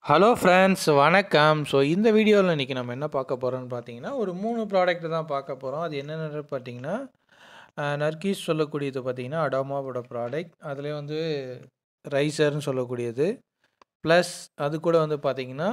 Hello friends வணக்கம். So இந்த வீடியோவில் இன்றைக்கி நம்ம என்ன பார்க்க போகிறோம்னு பார்த்தீங்கன்னா ஒரு 3 ப்ராடக்ட் தான் பார்க்க போகிறோம். அது என்னென்னு பார்த்தீங்கன்னா நர்கீஸ் சொல்லக்கூடியது பார்த்தீங்கன்னா அடோமாவோட ப்ராடக்ட். அதிலே வந்து ரைசர்னு சொல்லக்கூடியது ப்ளஸ் அது கூட வந்து பார்த்தீங்கன்னா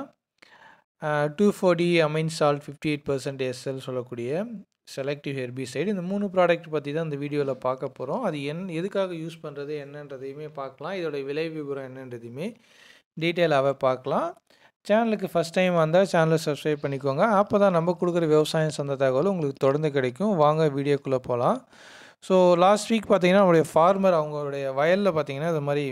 2,4-D அமைன் சால்ட் 58% SL சொல்லக்கூடிய செலக்டிவ் ஹெர்பிசைடு. இந்த 3 ப்ராடக்ட் பற்றி தான் இந்த வீடியோவில் பார்க்க போகிறோம். அது எதுக்காக யூஸ் பண்ணுறது என்னன்றதையுமே பார்க்கலாம். இதோட விலை விவரம் என்னன்றதையுமே டீட்டெயிலாகவே பார்க்கலாம். சேனலுக்கு ஃபஸ்ட் டைம் வந்தால் சேனலை சப்ஸ்கிரைப் பண்ணிக்கோங்க. அப்போ தான் நம்ம கொடுக்குற விவசாயம் சார்ந்த தகவல் உங்களுக்கு தொடர்ந்து கிடைக்கும். வாங்க வீடியோக்குள்ளே போகலாம். ஸோ லாஸ்ட் வீக் பார்த்திங்கன்னா நம்மளுடைய ஃபார்மர் அவங்களுடைய வயலில் பார்த்திங்கன்னா இது மாதிரி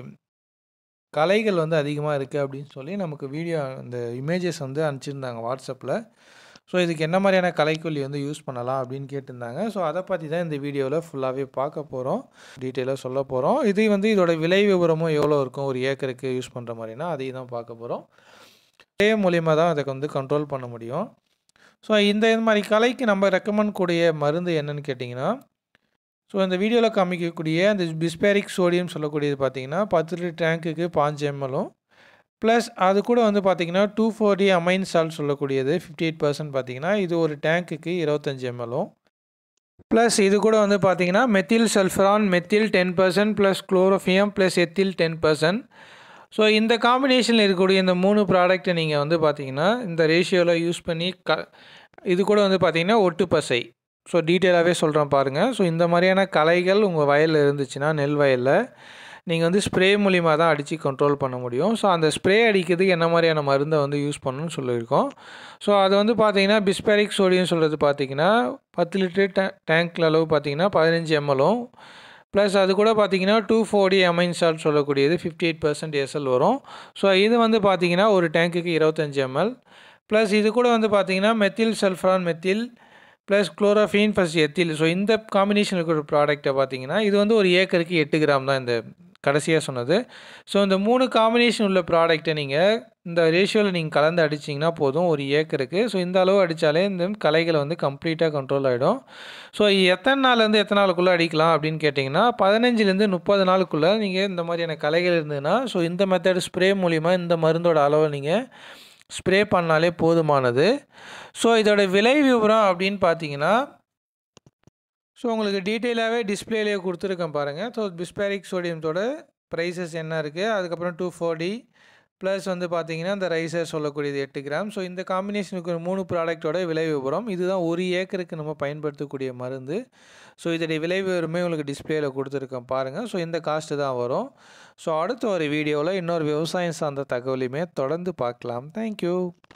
களைகள் வந்து அதிகமாக இருக்குது அப்படின்னு சொல்லி நமக்கு வீடியோ இந்த இமேஜஸ் வந்து அனுப்பிச்சிருந்தாங்க வாட்ஸ்அப்பில். ஸோ இதுக்கு என்ன மாதிரியான களைக்கொல்லி வந்து யூஸ் பண்ணலாம் அப்படின்னு கேட்டிருந்தாங்க. ஸோ அதை பற்றி தான் இந்த வீடியோவில் ஃபுல்லாகவே பார்க்க போகிறோம், டீட்டெயிலாக சொல்ல போகிறோம். இது வந்து இதோட விலை விவரமும் எவ்வளோ இருக்கும் ஒரு ஏக்கருக்கு யூஸ் பண்ணுற மாதிரினா அதையும் தான் பார்க்க போகிறோம். ஸ்ப்ரே மூலிமா தான் அதை வந்து கண்ட்ரோல் பண்ண முடியும். ஸோ இந்த மாதிரி களைக்கு நம்ம ரெக்கமெண்ட் கூடிய மருந்து என்னன்னு கேட்டிங்கன்னா, ஸோ இந்த வீடியோவில் காமிக்கக்கூடிய அந்த பிஸ்பேரிக் சோடியம் சொல்லக்கூடியது பார்த்திங்கன்னா 10 லிட்டர் டேங்க்குக்கு 5 ml ப்ளஸ் அது கூட வந்து பார்த்திங்கன்னா 2,4-D அமைன் சால்ட் சொல்லக்கூடியது 58% பார்த்திங்கன்னா இது ஒரு டேங்க்குக்கு 25 ml ப்ளஸ் இது கூட வந்து பார்த்திங்கன்னா மெத்தில் சல்ஃபரான் மெத்தில் 10% ப்ளஸ் குளோரோஃபியம் ப்ளஸ் எத்தில் 10%. ஸோ இந்த காம்பினேஷனில் இருக்கக்கூடிய இந்த 3 ப்ராடக்ட்டை நீங்கள் வந்து பார்த்திங்கன்னா இந்த ரேஷியோவில் யூஸ் பண்ணி இது கூட வந்து பார்த்திங்கன்னா ஒட்டு பசை. ஸோ டீட்டெயிலாகவே சொல்கிறேன் பாருங்கள். ஸோ இந்த மாதிரியான களைகள் உங்கள் வயலில் இருந்துச்சுன்னா நெல் வயலில் நீங்கள் வந்து ஸ்ப்ரே மூலிமா தான் அடித்து கண்ட்ரோல் பண்ண முடியும். ஸோ அந்த ஸ்ப்ரே அடிக்கிறதுக்கு என்ன மாதிரியான மருந்தை வந்து யூஸ் பண்ணணும்னு சொல்லியிருக்கோம். ஸோ அது வந்து பார்த்திங்கன்னா பிஸ்பேரிக் சோடியம் சொல்கிறது பார்த்திங்கன்னா 10 லிட்டர் டேங்க்கில் அளவு பார்த்திங்கன்னா 15 ml ப்ளஸ் அது கூட பார்த்திங்கன்னா 2,4-D அமைன் சால்ட் சொல்லக்கூடியது 58% SL வரும். ஸோ இது வந்து பார்த்திங்கன்னா ஒரு டேங்க்குக்கு 25 ml ப்ளஸ் இது கூட வந்து பார்த்திங்கன்னா மெத்தில் சல்ஃபரான் மெத்தில் ப்ளஸ் குளோரோஃபின் ப்ளஸ் எத்தில். ஸோ இந்த காம்பினேஷன் இருக்கிற ப்ராடக்ட்டை பார்த்திங்கன்னா இது வந்து ஒரு ஏக்கருக்கு 8 கிராம் தான் இந்த கடைசியாக சொன்னது. ஸோ இந்த 3 காம்பினேஷன் உள்ள ப்ராடக்ட்டை நீங்கள் இந்த ரேஷியோவில் நீங்கள் கலந்து அடிச்சிங்கன்னா போதும் ஒரு ஏக்கருக்கு. ஸோ இந்த அளவு அடித்தாலே இந்த களைகளை வந்து கம்ப்ளீட்டாக கண்ட்ரோல் ஆகிடும். ஸோ எத்தனை நாள்லேருந்து எத்தனை நாளுக்குள்ளே அடிக்கலாம் அப்படின்னு கேட்டிங்கன்னா 15லேருந்து 30 நாளுக்குள்ளே நீங்கள் இந்த மாதிரியான களைகள் இருந்ததுன்னா ஸோ இந்த மெத்தட் ஸ்ப்ரே மூலிமா இந்த மருந்தோட அளவை நீங்கள் ஸ்ப்ரே பண்ணாலே போதுமானது. ஸோ இதோட விலை விவரம் அப்படின்னு பார்த்தீங்கன்னா ஸோ உங்களுக்கு டீட்டெயிலாகவே டிஸ்பிளேலேயே கொடுத்துருக்கேன் பாருங்கள். ஸோ பிஸ்பேரிக் சோடியத்தோட ப்ரைஸஸ் என்ன இருக்குது, அதுக்கப்புறம் 2,4-D ப்ளஸ் வந்து பார்த்திங்கன்னா இந்த ரைசர் சொல்லக்கூடியது 8 கிராம். ஸோ இந்த காம்பினேஷனுக்கு 3 ப்ராடக்டோட விலை விவரம் இதுதான் ஒரு ஏக்கருக்கு நம்ம பயன்படுத்தக்கூடிய மருந்து. ஸோ இதோடைய விலை விவரமே உங்களுக்கு டிஸ்பிளேயில் கொடுத்துருக்கேன் பாருங்கள். ஸோ இந்த காஸ்ட்டு தான் வரும். ஸோ அடுத்த ஒரு வீடியோவில் இன்னொரு விவசாயம் சார்ந்த தகவலையுமே தொடர்ந்து பார்க்கலாம். தேங்க்யூ.